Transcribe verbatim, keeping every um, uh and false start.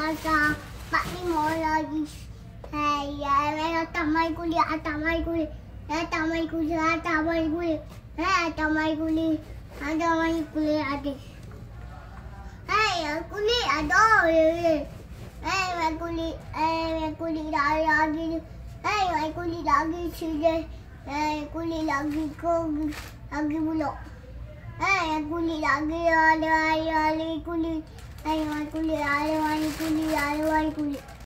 Asa, Pak Lima lagi. Hai, ya, tamai kuli, tamai kuli. Ya, tamai kuli, tamai kuli. Ya, tamai kuli. Tamai kuli ada. Hai, kuli ada. Hai, kuli, hai, kuli lagi. Hai, kuli lagi sini. Hai, kuli lagi kau lagi bulok. Hai, kuli lagi ada, ada kuli. Hai, kuli ada, kuli ada, kuli.